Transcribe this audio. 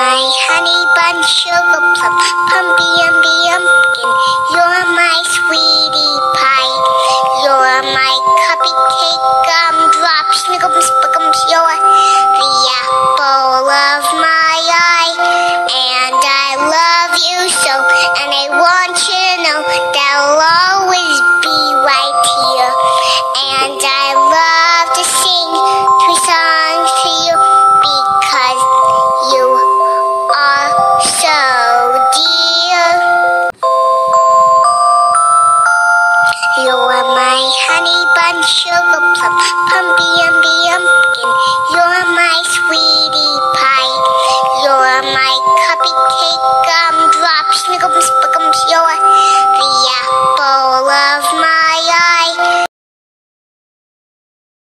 my honey bun, sugar plum, pumpy umby umpkin. You're my sweetie pie. You're my cupcake.